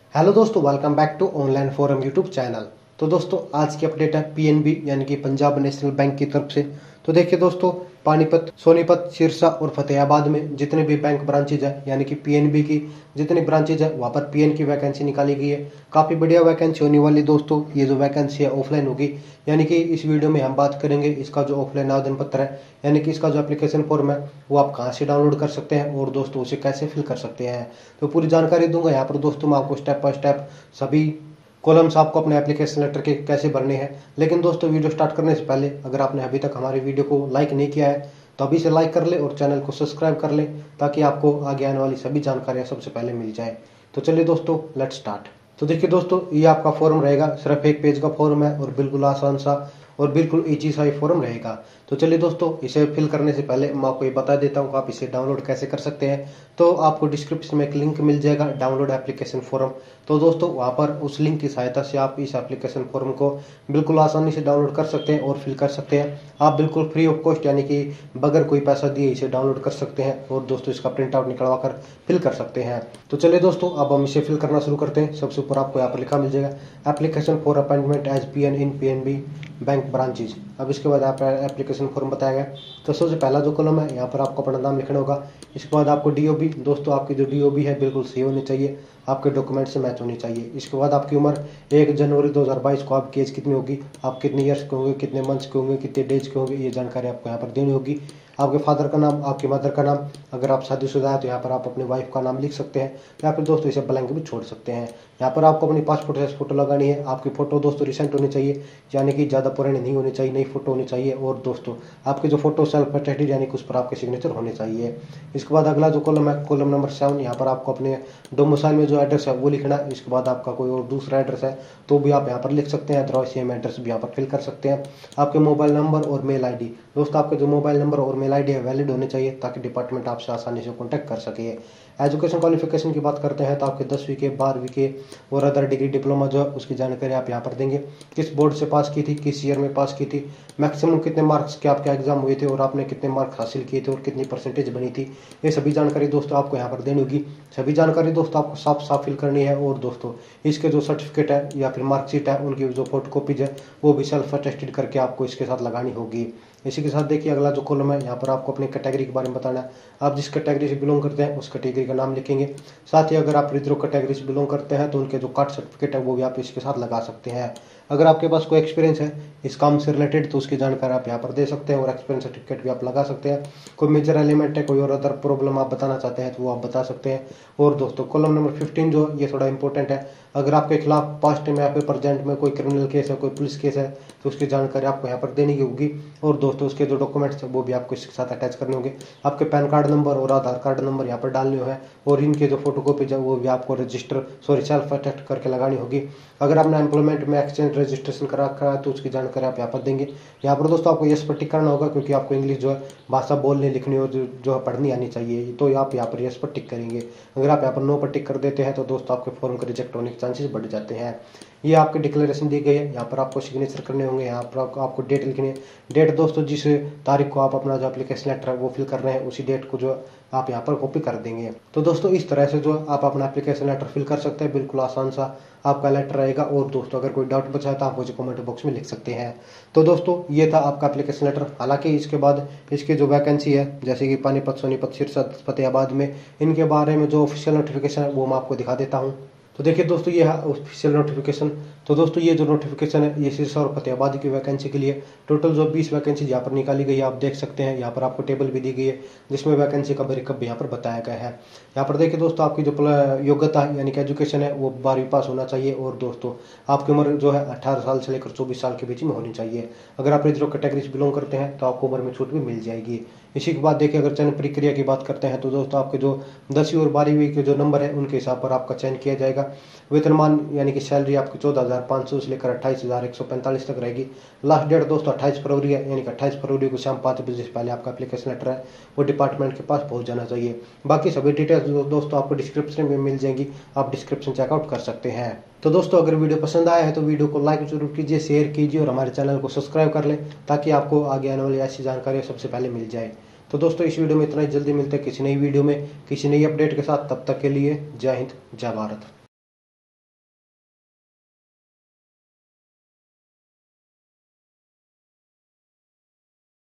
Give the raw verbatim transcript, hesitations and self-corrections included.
Hello दोस्तों, welcome back to online forum YouTube channel. तो दोस्तों आज की अपडेट है पीएनबी यानी कि पंजाब नेशनल बैंक की तरफ से। तो देखिए दोस्तों, पानीपत, सोनीपत, सिरसा और फतेहाबाद में जितने भी बैंक ब्रांचेज है यानी कि पीएनबी की जितनी ब्रांचेज है वहाँ पर पीएन की वैकेंसी निकाली गई है। काफ़ी बढ़िया वैकेंसी होने वाली दोस्तों। ये जो वैकेंसी है ऑफलाइन होगी, यानी कि इस वीडियो में हम बात करेंगे इसका जो ऑफलाइन आवेदन पत्र है यानी कि इसका जो एप्लीकेशन फॉर्म है वो आप कहाँ से डाउनलोड कर सकते हैं और दोस्तों उसे कैसे फिल कर सकते हैं। तो पूरी जानकारी दूंगा यहाँ पर दोस्तों। मैं आपको स्टेप बाय स्टेप सभी कॉलम्स आपको अपने एप्लीकेशन लेटर के कैसे भरने हैं। लेकिन दोस्तों वीडियो स्टार्ट करने से पहले अगर आपने अभी तक हमारे वीडियो को लाइक नहीं किया है तो अभी से लाइक कर ले और चैनल को सब्सक्राइब कर ले ताकि आपको आगे आने वाली सभी जानकारियां सबसे पहले मिल जाए। तो चलिए दोस्तों, लेट्स स्टार्ट। तो देखिए दोस्तों, ये आपका फॉर्म रहेगा, सिर्फ एक पेज का फॉर्म है और बिल्कुल आसान सा और बिल्कुल इजी सा ही फॉर्म रहेगा। तो चलिए दोस्तों, इसे फिल करने से पहले मैं आपको ये बता देता हूँ कि आप इसे डाउनलोड कैसे कर सकते हैं। तो आपको डिस्क्रिप्शन में एक लिंक मिल जाएगा, डाउनलोड एप्लीकेशन फॉर्म। तो दोस्तों वहाँ पर उस लिंक की सहायता से आप इस एप्लीकेशन फॉर्म को बिल्कुल आसानी से डाउनलोड कर सकते हैं और फिल कर सकते हैं। आप बिल्कुल फ्री ऑफ कॉस्ट यानी कि बगैर कोई पैसा दिए इसे डाउनलोड कर सकते हैं और दोस्तों इसका प्रिंट आउट निकलवा कर फिल कर सकते हैं। तो चलिए दोस्तों, अब हम इसे फिल करना शुरू करते हैं। सबसे ऊपर आपको यहाँ पर लिखा मिल जाएगा application for appointment as P N in P N B bank branches. अब इसके बाद आप एप्लीकेशन फॉर्म बताया गया। तो सबसे पहला जो कॉलम है यहाँ पर आपको अपना नाम लिखना होगा। इसके बाद आपको डीओबी, दोस्तों आपकी जो डीओबी है बिल्कुल सही होनी चाहिए, आपके डॉक्यूमेंट से मैच होनी चाहिए। इसके बाद आपकी उम्र एक जनवरी दो हज़ार बाईस को आपकी एज कितनी होगी, आप कितने ईयर्स के होंगे, कितने मंथ्स के होंगे, कितने डेज के होंगे, ये जानकारी आपको यहाँ पर देनी होगी। आपके फादर का नाम, आपकी मदर का नाम, अगर आप शादीशुदा है तो यहाँ पर आप अपने वाइफ का नाम लिख सकते हैं या फिर दोस्तों इसे ब्लैंक भी छोड़ सकते हैं। यहाँ पर आपको अपनी पासपोर्ट साइज फोटो लगानी है। आपकी फोटो दोस्तों रिसेंट होनी चाहिए यानी कि ज़्यादा पुरानी नहीं होनी चाहिए, नई फोटो होनी चाहिए। और दोस्तों आपकी जो फोटो सेल्फ अटेस्टेड यानी कि उस पर आपके सिग्नेचर होने चाहिए। इसके बाद अगला जो कॉलम है, कॉलम नंबर सेवन, यहाँ पर आपको अपने डोमिसाइल में जो एड्रेस है वो लिखना है। इसके बाद आपका कोई और दूसरा एड्रेस है तो भी आप यहाँ पर लिख सकते हैं, अदरवाइज सेम एड्रेस भी यहाँ पर फिल कर सकते हैं। आपके मोबाइल नंबर और मेल आई डी, दोस्तों आपके जो मोबाइल नंबर और मेल आई डी है वैलिड होने चाहिए ताकि डिपार्टमेंट आपसे आसानी से कॉन्टैक्ट कर सके। एजुकेशन क्वालिफिकेशन की बात करते हैं तो आपके दसवीं के, बारहवीं के और अदर डिग्री डिप्लोमा जो है उसकी जानकारी आप यहाँ पर देंगे। किस बोर्ड से पास की थी, किस ईयर में पास की थी, मैक्सिमम कितने मार्क्स के आपके एग्जाम हुए थे और आपने कितने मार्क्स हासिल किए थे और कितनी परसेंटेज बनी थी, ये सभी जानकारी दोस्तों आपको यहाँ पर देनी होगी। सभी जानकारी दोस्तों आपको साफ साफ फिल करनी है। और दोस्तों इसके जो सर्टिफिकेट है या फिर मार्कशीट है उनकी जो फोटो कॉपीज है वो भी सेल्फ अटेस्टेड करके आपको इसके साथ लगानी होगी। इसी के साथ देखिए अगला जो कॉलम है यहाँ पर आपको अपनी कैटेगरी के बारे में बताना है। आप जिस कैटेगरी से बिलोंग करते हैं उस कैटेगरी का नाम लिखेंगे। साथ ही अगर आप रिजर्व कैटेगरी से बिलोंग करते हैं तो उनके जो कास्ट सर्टिफिकेट है वो भी आप इसके साथ लगा सकते हैं। अगर आपके पास कोई एक्सपीरियंस है इस काम से रिलेटेड तो उसकी जानकारी आप यहाँ पर दे सकते हैं और एक्सपीरियंस सर्टिफिकेट भी आप लगा सकते हैं। कोई मेजर एलिमेंट है, कोई और अदर प्रॉब्लम आप बताना चाहते हैं तो वो आप बता सकते हैं। और दोस्तों कॉलम नंबर फिफ्टीन जो ये थोड़ा इंपॉर्टेंट है, अगर आपके खिलाफ पास्ट में या फिर प्रेजेंट में कोई क्रिमिनल केस है, कोई पुलिस केस है तो उसकी जानकारी आपको यहाँ पर देनी होगी। और दोस्तों उसके जो डॉक्यूमेंट्स हैं वो भी आपको इसके साथ अटैच करने होंगे। आपके पैन कार्ड नंबर और आधार कार्ड नंबर यहाँ पर डालने हैं और इनके जो फोटोकॉपीज है वो भी आपको रजिस्टर सॉरी सेल्फ अटेस्ट करके लगानी होगी। अगर आपने एम्प्लॉयमेंट में एक्सचेंज रजिस्ट्रेशन करा रखा है तो उसकी जानकारी आप यहाँ पर देंगे। यहाँ पर दोस्तों आपको यस पर टिक करना होगा क्योंकि आपको इंग्लिश जो है भाषा बोलने लिखनी और जो, जो है पढ़नी आनी चाहिए, तो आप यहाँ पर यस पर टिक करेंगे। अगर आप यहाँ पर नो पर टिक कर देते हैं तो दोस्तों आपके फॉर्म के रिजेक्ट होने के चांसेस बढ़ जाते हैं। ये आपकी डिक्लेरेशन दी गई है, यहाँ पर आपको सिग्नेचर करने होंगे। यहाँ पर आपको, आपको डेट लिखनी है। डेट दोस्तों जिस तारीख को आप अपना जो एप्लीकेशन लेटर है वो फिल कर रहे हैं उसी डेट को जो आप यहाँ पर कॉपी कर देंगे। तो दोस्तों इस तरह से जो आप अपना एप्लीकेशन लेटर फिल कर सकते हैं, बिल्कुल आसान सा आपका लेटर रहेगा। और दोस्तों अगर कोई डाउट बचा है तो आप मुझे कमेंट बॉक्स में लिख सकते हैं। तो दोस्तों ये था आपका एप्लीकेशन लेटर। हालांकि इसके बाद इसकी जो वैकेंसी है जैसे कि पानीपत, सोनीपत, सिरसा, फतेहाबाद में, इनके बारे में जो ऑफिशियल नोटिफिकेशन है वो मैं आपको दिखा देता हूँ। तो देखिए दोस्तों ये है ऑफिशियल नोटिफिकेशन। तो दोस्तों ये जो नोटिफिकेशन है ये सिरसा और फतेहाबाद की वैकेंसी के लिए टोटल जो बीस वैकेंसी यहाँ पर निकाली गई है आप देख सकते हैं। यहाँ पर आपको टेबल भी दी गई है जिसमें वैकेंसी का ब्रेकअप भी यहाँ पर बताया गया है। यहाँ पर देखिए दोस्तों आपकी जो योग्यता है यानी कि एजुकेशन है वो बारहवीं पास होना चाहिए। और दोस्तों आपकी उम्र जो है अठारह साल से लेकर चौबीस साल के बीच में होनी चाहिए। अगर आप रिजर्व कैटेगरी से बिलोंग करते हैं तो आपको उम्र में छूट भी मिल जाएगी। इसी के बाद देखिए अगर चयन प्रक्रिया की बात करते हैं तो दोस्तों आपके जो दसवीं और बारहवीं के जो नंबर है उनके हिसाब पर आपका चयन किया जाएगा। वेतनमान यानी कि सैलरी आपकी चौदह हजार पाँच सौ से लेकर अट्ठाईस हजार एक सौ पैंतालीस तक रहेगी। लास्ट डेट दोस्तों अट्ठाईस फरवरी है यानी कि अट्ठाईस फरवरी को शाम पाँच बजे से पहले आपका एप्लीकेशन लेटर है वो डिपार्टमेंट के पास पहुंच जाना चाहिए। बाकी सभी डिटेल्स दोस्तों आपको डिस्क्रिप्शन में मिल जाएंगी, आप डिस्क्रिप्शन चेकआउट कर सकते हैं। तो दोस्तों अगर वीडियो पसंद आया है तो वीडियो को लाइक जरूर कीजिए, शेयर कीजिए और हमारे चैनल को सब्सक्राइब कर लें ताकि आपको आगे आने वाली ऐसी जानकारी सबसे पहले मिल जाए। तो दोस्तों इस वीडियो में इतना ही, जल्दी मिलते हैं किसी नई वीडियो में किसी नई अपडेट के साथ। तब तक के लिए जय हिंद, जय भारत।